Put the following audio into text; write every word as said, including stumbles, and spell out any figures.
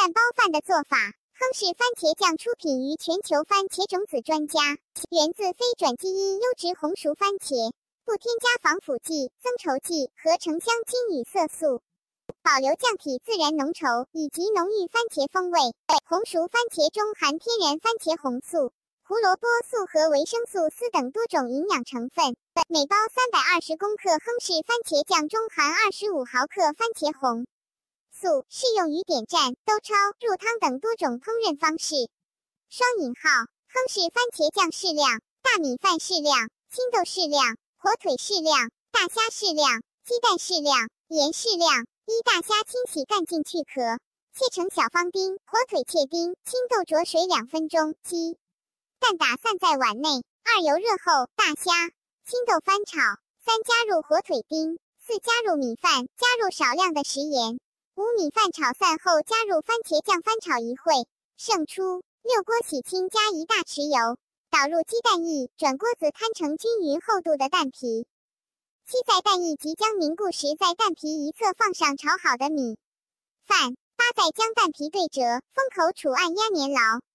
蛋包饭的做法。亨氏番茄酱出品于全球番茄种子专家，源自非转基因优质红薯番茄，不添加防腐剂、增稠剂和城香精与色素，保留酱体自然浓稠以及浓郁番茄风味。红薯番茄中含天然番茄红素、胡萝卜素和维生素 C 等多种营养成分。每包三百二十公克亨氏番茄酱中含二十五毫克番茄红素，适用于点蘸、兜焯、入汤等多种烹饪方式。双引号，亨氏番茄酱适量，大米饭适量，青豆适量，火腿适量，大虾适量，鸡蛋适量，盐适量。一大虾清洗干净去壳，切成小方丁，火腿切丁，青豆焯水两分钟，鸡蛋打散在碗内。二油热后，大虾、青豆翻炒。三加入火腿丁。四加入米饭，加入少量的食盐。五米饭炒散后，加入番茄酱翻炒一会，盛出。六锅洗清，加一大匙油，倒入鸡蛋液，转锅子摊成均匀厚度的蛋皮。七在蛋液即将凝固时，在蛋皮一侧放上炒好的米饭。八在将蛋皮对折，封口杵按压粘牢。